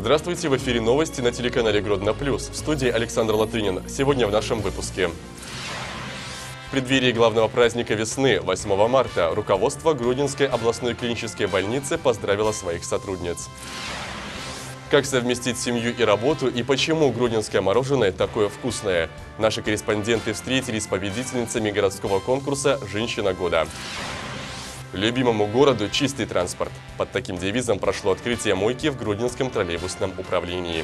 Здравствуйте, в эфире новости на телеканале Гродно Плюс. В студии Александр Латынин. Сегодня в нашем выпуске. В преддверии главного праздника весны, 8 марта, руководство Гродненской областной клинической больницы поздравило своих сотрудниц. Как совместить семью и работу и почему гродненское мороженое такое вкусное? Наши корреспонденты встретились с победительницами городского конкурса «Женщина года». Любимому городу чистый транспорт. Под таким девизом прошло открытие мойки в Гродненском троллейбусном управлении.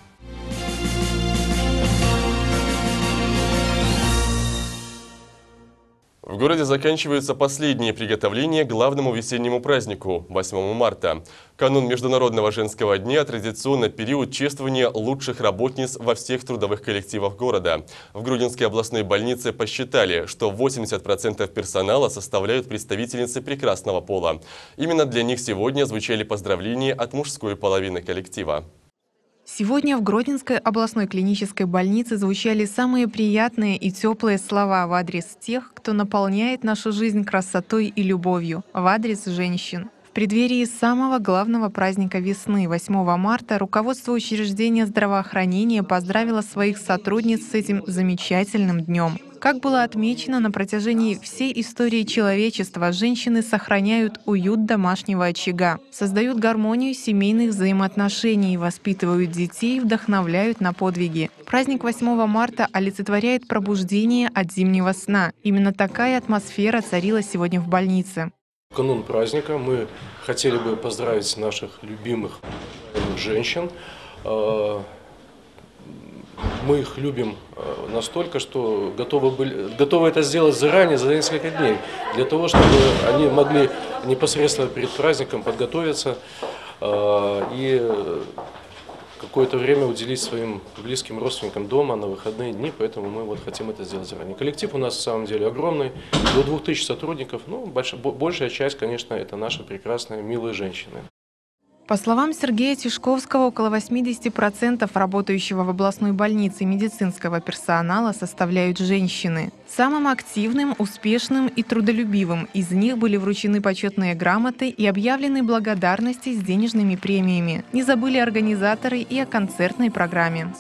В городе заканчиваются последние приготовления к главному весеннему празднику – 8 марта. Канун Международного женского дня – традиционно период чествования лучших работниц во всех трудовых коллективах города. В Гродненской областной больнице посчитали, что 80% персонала составляют представительницы прекрасного пола. Именно для них сегодня звучали поздравления от мужской половины коллектива. Сегодня в Гродненской областной клинической больнице звучали самые приятные и теплые слова в адрес тех, кто наполняет нашу жизнь красотой и любовью, в адрес женщин. В преддверии самого главного праздника весны, 8 марта, руководство учреждения здравоохранения поздравило своих сотрудниц с этим замечательным днем. Как было отмечено, на протяжении всей истории человечества женщины сохраняют уют домашнего очага, создают гармонию семейных взаимоотношений, воспитывают детей, вдохновляют на подвиги. Праздник 8 марта олицетворяет пробуждение от зимнего сна. Именно такая атмосфера царила сегодня в больнице. В канун праздника мы хотели бы поздравить наших любимых женщин. Мы их любим настолько, что готовы это сделать заранее, за несколько дней, для того, чтобы они могли непосредственно перед праздником подготовиться и какое-то время уделить своим близким родственникам дома на выходные дни, поэтому мы хотим это сделать заранее. Коллектив у нас на самом деле огромный, до 2000 сотрудников, большая часть, конечно, это наши прекрасные, милые женщины. По словам Сергея Тишковского, около 80% работающего в областной больнице медицинского персонала составляют женщины. Самым активным, успешным и трудолюбивым из них были вручены почетные грамоты и объявлены благодарности с денежными премиями. Не забыли организаторы и о концертной программе.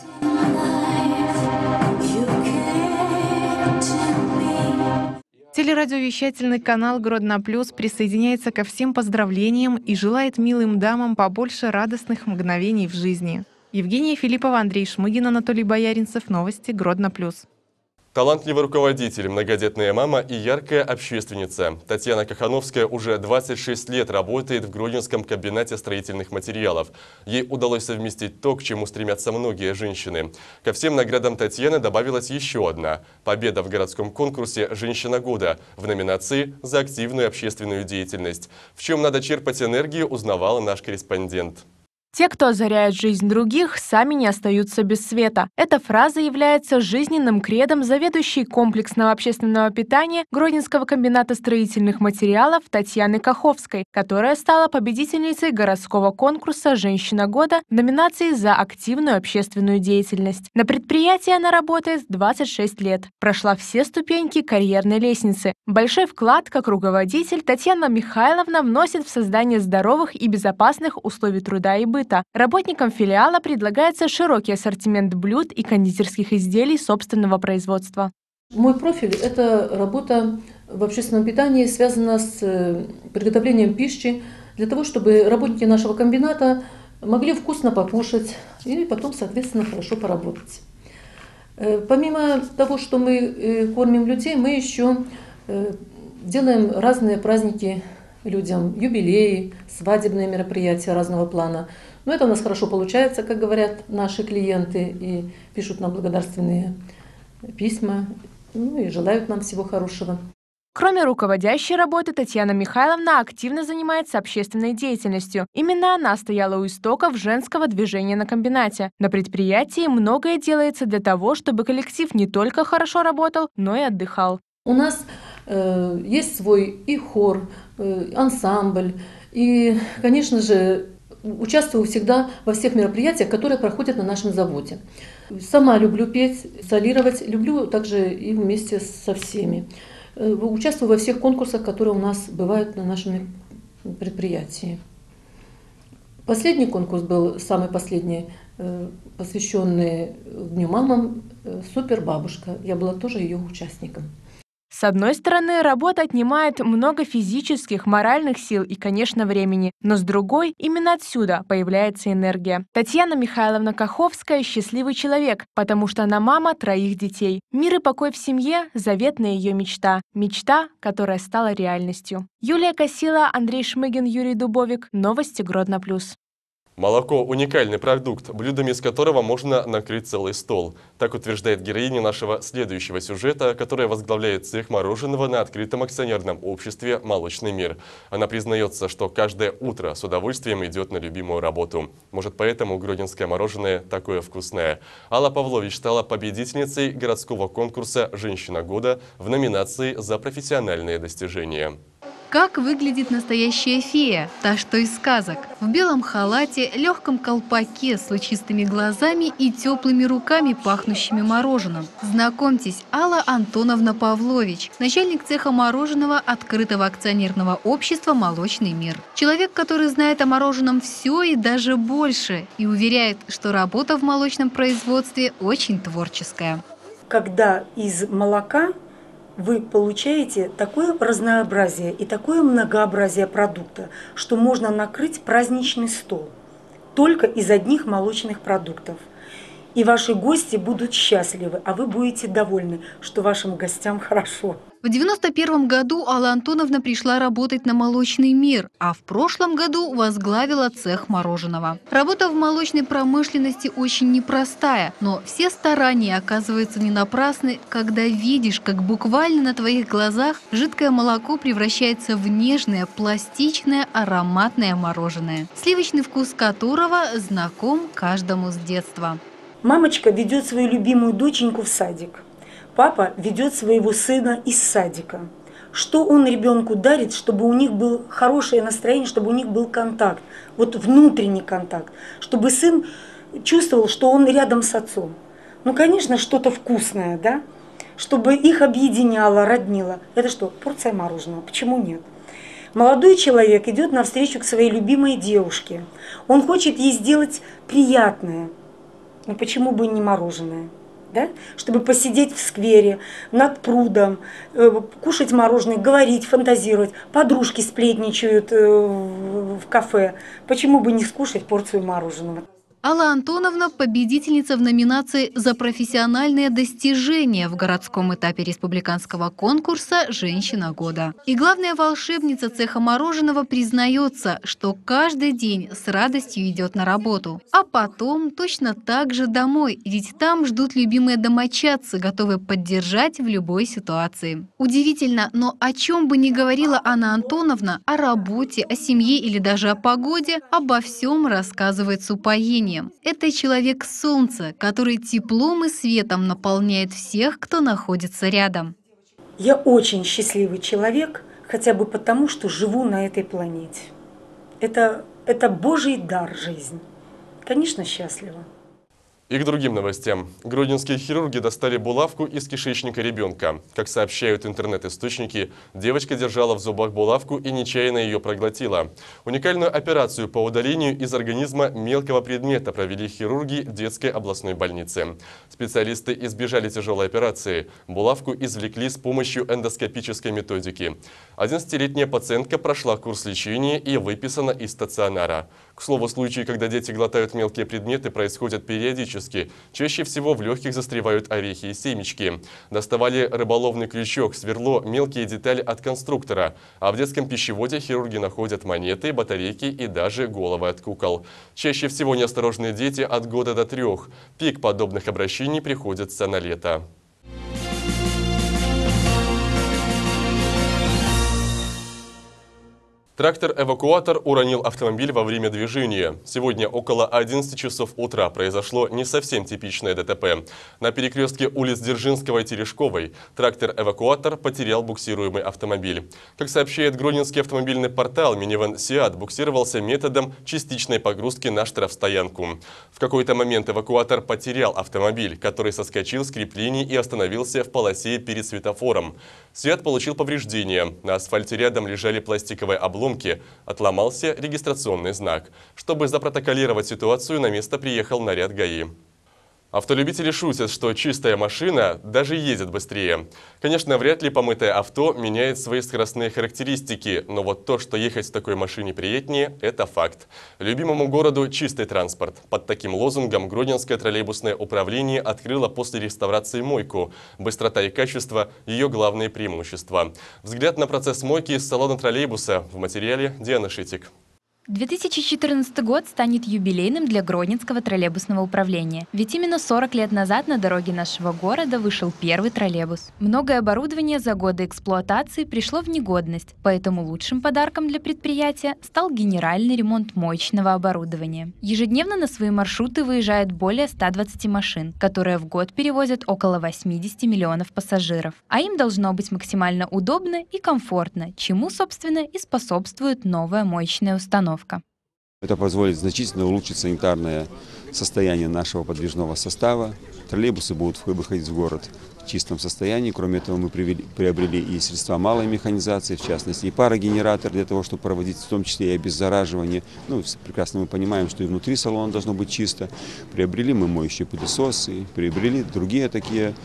Телерадиовещательный канал «Гродно Плюс» присоединяется ко всем поздравлениям и желает милым дамам побольше радостных мгновений в жизни. Евгения Филиппова, Андрей Шмыгин, Анатолий Бояринцев. Новости «Гродно Плюс». Талантливый руководитель, многодетная мама и яркая общественница. Татьяна Кахановская уже 26 лет работает в Гродненском комбинате строительных материалов. Ей удалось совместить то, к чему стремятся многие женщины. Ко всем наградам Татьяны добавилась еще одна – победа в городском конкурсе «Женщина года» в номинации «За активную общественную деятельность». В чем надо черпать энергию, узнавал наш корреспондент. Те, кто озаряет жизнь других, сами не остаются без света. Эта фраза является жизненным кредом заведующей комплексного общественного питания Гродненского комбината строительных материалов Татьяны Каховской, которая стала победительницей городского конкурса «Женщина года» в номинации «За активную общественную деятельность». На предприятии она работает 26 лет. Прошла все ступеньки карьерной лестницы. Большой вклад как руководитель Татьяна Михайловна вносит в создание здоровых и безопасных условий труда и быта. Работникам филиала предлагается широкий ассортимент блюд и кондитерских изделий собственного производства. Мой профиль – это работа в общественном питании, связана с приготовлением пищи для того, чтобы работники нашего комбината могли вкусно покушать и потом, соответственно, хорошо поработать. Помимо того, что мы кормим людей, мы еще делаем разные праздники людям, юбилеи, свадебные мероприятия разного плана. Но это у нас хорошо получается, как говорят наши клиенты, и пишут нам благодарственные письма, и желают нам всего хорошего. Кроме руководящей работы, Татьяна Михайловна активно занимается общественной деятельностью. Именно она стояла у истоков женского движения на комбинате. На предприятии многое делается для того, чтобы коллектив не только хорошо работал, но и отдыхал. У нас есть свой и хор, ансамбль, и, конечно же, участвую всегда во всех мероприятиях, которые проходят на нашем заводе. Сама люблю петь, солировать, люблю также и вместе со всеми. Участвую во всех конкурсах, которые у нас бывают на нашем предприятии. Последний конкурс был, самый последний, посвященный Дню мамам, «Супер бабушка». Я была тоже ее участником. С одной стороны, работа отнимает много физических, моральных сил и, конечно, времени, но с другой, именно отсюда появляется энергия. Татьяна Михайловна Каховская – счастливый человек, потому что она мама 3 детей. Мир и покой в семье – заветная ее мечта. Мечта, которая стала реальностью. Юлия Косила, Андрей Шмыгин, Юрий Дубовик. Новости Гродно+. Молоко – уникальный продукт, блюдами из которого можно накрыть целый стол. Так утверждает героиня нашего следующего сюжета, которая возглавляет цех мороженого на открытом акционерном обществе «Молочный мир». Она признается, что каждое утро с удовольствием идет на любимую работу. Может, поэтому гродненское мороженое такое вкусное. Алла Павлович стала победительницей городского конкурса «Женщина года» в номинации «За профессиональные достижения». Как выглядит настоящая фея, та, что из сказок. В белом халате, легком колпаке с лучистыми глазами и теплыми руками, пахнущими мороженым. Знакомьтесь, Алла Антоновна Павлович, начальник цеха мороженого открытого акционерного общества «Молочный мир». Человек, который знает о мороженом все и даже больше, и уверяет, что работа в молочном производстве очень творческая. Когда из молока вы получаете такое разнообразие и такое многообразие продукта, что можно накрыть праздничный стол только из одних молочных продуктов. И ваши гости будут счастливы, а вы будете довольны, что вашим гостям хорошо. В 1991 году Алла Антоновна пришла работать на «Молочный мир», а в прошлом году возглавила цех мороженого. Работа в молочной промышленности очень непростая, но все старания оказываются не напрасны, когда видишь, как буквально на твоих глазах жидкое молоко превращается в нежное, пластичное, ароматное мороженое, сливочный вкус которого знаком каждому с детства. Мамочка ведет свою любимую доченьку в садик. Папа ведет своего сына из садика. Что он ребенку дарит, чтобы у них было хорошее настроение, чтобы у них был контакт, вот внутренний контакт, чтобы сын чувствовал, что он рядом с отцом. Ну, конечно, что-то вкусное, да? Чтобы их объединяло, роднило. Это что, порция мороженого? Почему нет? Молодой человек идет навстречу к своей любимой девушке. Он хочет ей сделать приятное. Ну, почему бы не мороженое? Да? Чтобы посидеть в сквере, над прудом, кушать мороженое, говорить, фантазировать. Подружки сплетничают в кафе. Почему бы не скушать порцию мороженого? Алла Антоновна – победительница в номинации «За профессиональные достижения» в городском этапе республиканского конкурса «Женщина года». И главная волшебница цеха мороженого признается, что каждый день с радостью идет на работу. А потом точно так же домой, ведь там ждут любимые домочадцы, готовые поддержать в любой ситуации. Удивительно, но о чем бы ни говорила Анна Антоновна, о работе, о семье или даже о погоде, обо всем рассказывает с упоением. Это человек солнца, который теплом и светом наполняет всех, кто находится рядом. Я очень счастливый человек, хотя бы потому, что живу на этой планете. Это Божий дар жизни. Конечно, счастлива. И к другим новостям. Гродненские хирурги достали булавку из кишечника ребенка. Как сообщают интернет-источники, девочка держала в зубах булавку и нечаянно ее проглотила. Уникальную операцию по удалению из организма мелкого предмета провели хирурги детской областной больницы. Специалисты избежали тяжелой операции. Булавку извлекли с помощью эндоскопической методики. 11-летняя пациентка прошла курс лечения и выписана из стационара. К слову, случаи, когда дети глотают мелкие предметы, происходят периодически. Чаще всего в легких застревают орехи и семечки. Доставали рыболовный крючок, сверло, мелкие детали от конструктора. А в детском пищеводе хирурги находят монеты, батарейки и даже головы от кукол. Чаще всего неосторожные дети от года до 3. Пик подобных обращений приходится на лето. Трактор-эвакуатор уронил автомобиль во время движения. Сегодня около 11 часов утра произошло не совсем типичное ДТП. На перекрестке улиц Дзержинского и Терешковой трактор-эвакуатор потерял буксируемый автомобиль. Как сообщает гродненский автомобильный портал, минивэн «Сиат» буксировался методом частичной погрузки на штрафстоянку. В какой-то момент эвакуатор потерял автомобиль, который соскочил с креплений и остановился в полосе перед светофором. «Сиат» получил повреждения. На асфальте рядом лежали пластиковые обломки поломки отломался регистрационный знак. Чтобы запротоколировать ситуацию, на место приехал наряд ГАИ. Автолюбители шутят, что чистая машина даже едет быстрее. Конечно, вряд ли помытое авто меняет свои скоростные характеристики, но вот то, что ехать в такой машине приятнее – это факт. Любимому городу чистый транспорт. Под таким лозунгом Гродненское троллейбусное управление открыло после реставрации мойку. Быстрота и качество – ее главные преимущества. Взгляд на процесс мойки из салона троллейбуса в материале Дианы Шитик. 2014 год станет юбилейным для Гродненского троллейбусного управления. Ведь именно 40 лет назад на дороге нашего города вышел первый троллейбус. Многое оборудование за годы эксплуатации пришло в негодность, поэтому лучшим подарком для предприятия стал генеральный ремонт моечного оборудования. Ежедневно на свои маршруты выезжает более 120 машин, которые в год перевозят около 80 миллионов пассажиров. А им должно быть максимально удобно и комфортно, чему, собственно, и способствует новая моечная установка. Это позволит значительно улучшить санитарное состояние нашего подвижного состава. Троллейбусы будут выходить в город в чистом состоянии. Кроме этого, мы приобрели и средства малой механизации, в частности, и парогенератор для того, чтобы проводить в том числе и обеззараживание. Прекрасно мы понимаем, что и внутри салона должно быть чисто. Приобрели мы моющие пылесосы, приобрели другие такие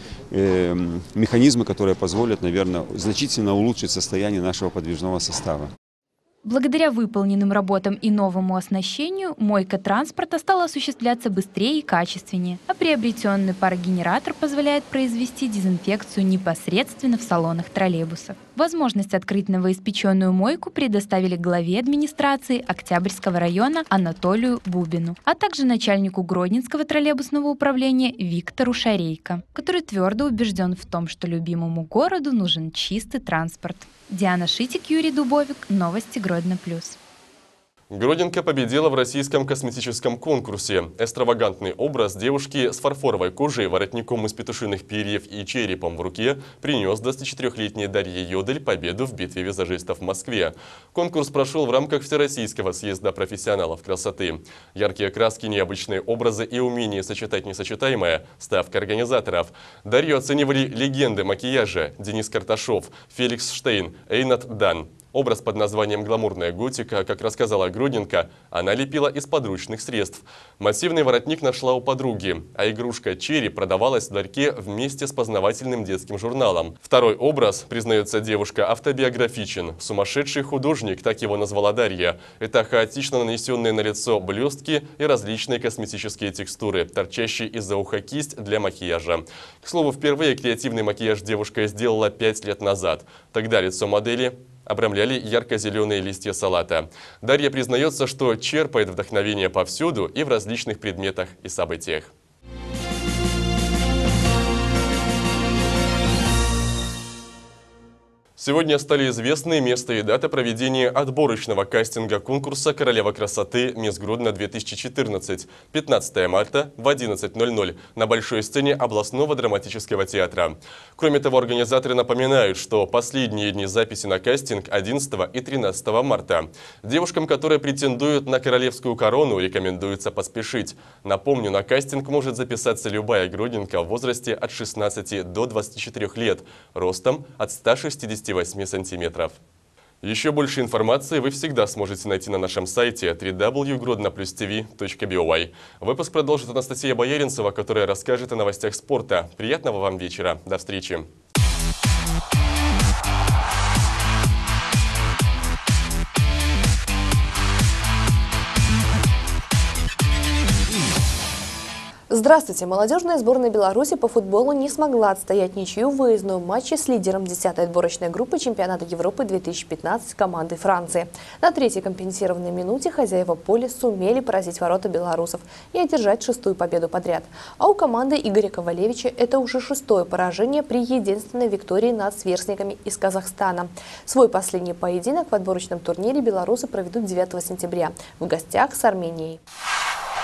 механизмы, которые позволят, наверное, значительно улучшить состояние нашего подвижного состава. Благодаря выполненным работам и новому оснащению мойка транспорта стала осуществляться быстрее и качественнее, а приобретенный парогенератор позволяет произвести дезинфекцию непосредственно в салонах троллейбусов. Возможность открыть новоиспеченную мойку предоставили главе администрации Октябрьского района Анатолию Бубину, а также начальнику Гродненского троллейбусного управления Виктору Шарейко, который твердо убежден в том, что любимому городу нужен чистый транспорт. Диана Шитик, Юрий Дубовик. Новости Гродно плюс. Гродненка победила в российском косметическом конкурсе. Экстравагантный образ девушки с фарфоровой кожей, воротником из петушиных перьев и черепом в руке принес 24-летняя Дарья Йодель победу в битве визажистов в Москве. Конкурс прошел в рамках Всероссийского съезда профессионалов красоты. Яркие краски, необычные образы и умение сочетать несочетаемое – ставка организаторов. Дарью оценивали легенды макияжа Денис Карташов, Феликс Штейн, Эйнат Дан. Образ под названием «Гламурная готика», как рассказала Гродненка, она лепила из подручных средств. Массивный воротник нашла у подруги, а игрушка «Черри» продавалась в ларьке вместе с познавательным детским журналом. Второй образ, признается девушка, автобиографичен. «Сумасшедший художник», так его назвала Дарья. Это хаотично нанесенные на лицо блестки и различные косметические текстуры, торчащие из-за уха кисть для макияжа. К слову, впервые креативный макияж девушка сделала 5 лет назад. Тогда лицо модели обрамляли ярко-зеленые листья салата. Дарья признается, что черпает вдохновение повсюду и в различных предметах и событиях. Сегодня стали известны место и дата проведения отборочного кастинга конкурса «Королева красоты Мисс Гродно-2014» 15 марта в 11:00 на большой сцене областного драматического театра. Кроме того, организаторы напоминают, что последние дни записи на кастинг 11 и 13 марта. Девушкам, которые претендуют на королевскую корону, рекомендуется поспешить. Напомню, на кастинг может записаться любая гродненка в возрасте от 16 до 24 лет, ростом от 168 сантиметров. Еще больше информации вы всегда сможете найти на нашем сайте www.grodnoplusTV.by. Выпуск продолжит Анастасия Бояринцева, которая расскажет о новостях спорта. Приятного вам вечера. До встречи. Здравствуйте! Молодежная сборная Беларуси по футболу не смогла отстоять ничью в выездном матче с лидером 10-й отборочной группы чемпионата Европы 2015 командой Франции. На третьей компенсированной минуте хозяева поля сумели поразить ворота белорусов и одержать 6-ю победу подряд. А у команды Игоря Ковалевича это уже 6-е поражение при единственной виктории над сверстниками из Казахстана. Свой последний поединок в отборочном турнире белорусы проведут 9 сентября в гостях с Арменией.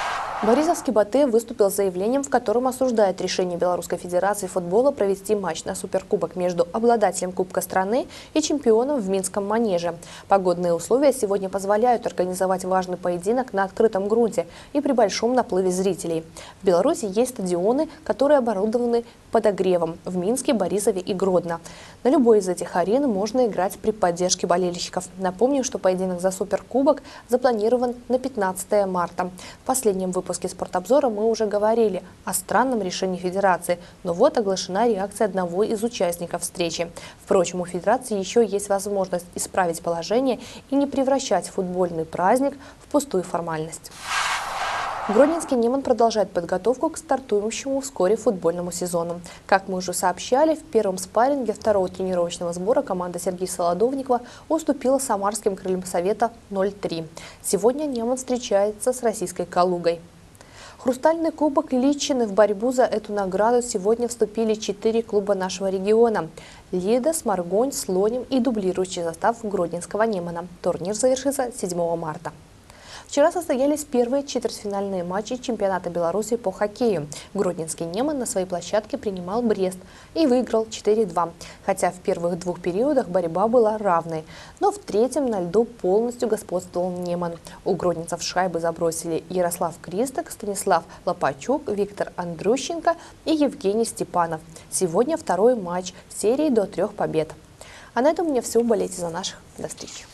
Борисовский Батэ выступил с заявлением, в котором осуждает решение Белорусской Федерации футбола провести матч на Суперкубок между обладателем Кубка страны и чемпионом в Минском манеже. Погодные условия сегодня позволяют организовать важный поединок на открытом грунте и при большом наплыве зрителей. В Беларуси есть стадионы, которые оборудованы подогревом в Минске, Борисове и Гродно. На любой из этих арен можно играть при поддержке болельщиков. Напомню, что поединок за Суперкубок запланирован на 15 марта. В последнем выпуске «Спортобзора» мы уже говорили о странном решении Федерации, но вот оглашена реакция одного из участников встречи. Впрочем, у Федерации еще есть возможность исправить положение и не превращать футбольный праздник в пустую формальность. Гродненский Неман продолжает подготовку к стартующему вскоре футбольному сезону. Как мы уже сообщали, в первом спарринге второго тренировочного сбора команда Сергея Солодовникова уступила самарским крыльям Совета 0-3. Сегодня Неман встречается с российской Калугой. Хрустальный кубок Личины. В борьбу за эту награду сегодня вступили 4 клуба нашего региона – Лидос, Маргонь, Слоним и дублирующий состав Гродненского Немана. Турнир завершится 7 марта. Вчера состоялись первые четвертьфинальные матчи чемпионата Беларуси по хоккею. Гродненский Неман на своей площадке принимал Брест и выиграл 4-2. Хотя в первых двух периодах борьба была равной. Но в третьем на льду полностью господствовал Неман. У гродненцев шайбы забросили Ярослав Кристок, Станислав Лопачук, Виктор Андрющенко и Евгений Степанов. Сегодня второй матч серии до 3 побед. А на этом у меня все. Болейте за наших. До встречи.